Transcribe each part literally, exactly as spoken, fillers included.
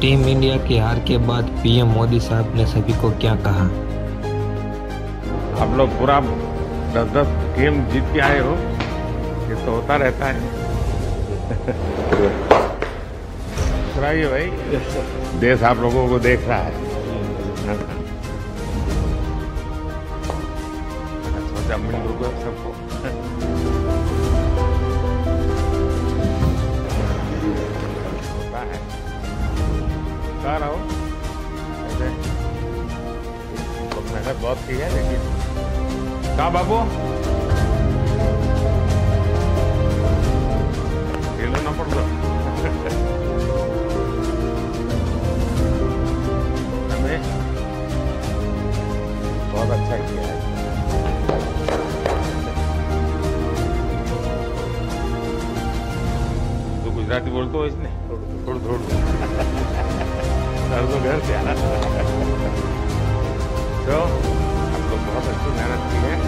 Team India की हार के बाद पीएम मोदी साहब ने सभी को क्या कहा? आप लोग पूरा दस दस गेम जीत के आए हो, ये तो होता रहता है। सुनाइए भाई, देश आप लोगों को देख रहा है। सोचा मिल लोगों सबको होता है। कह रहा हूँ ऐसे तो मेहनत बहुत की है, लेकिन कहा बाबू खेलो ना पड़ लो। हमें बहुत अच्छा किया है। तो गुजराती बोलते हो इसने थोड़ा थोड़ा सर तो घर से आना। तो हम लोग बहुत अच्छी मेहनत की है।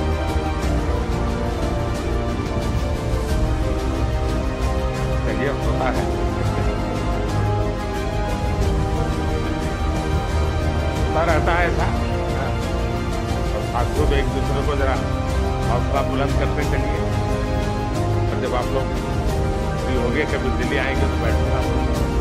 चलिए होता है, होता रहता है ऐसा। और साथियों को एक दूसरे को जरा हौसला बुलंद करते चलिए। और जब आप लोग फ्री हो गए, कभी दिल्ली आएंगे तो बैठूंगा।